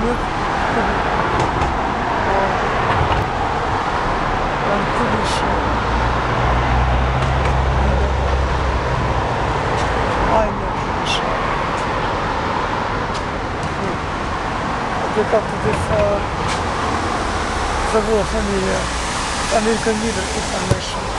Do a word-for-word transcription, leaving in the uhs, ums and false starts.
Yok. Ben kurmuş. Aynı kurmuş. Это как-то здесь забыла фамилия. Американ Лидер, Information.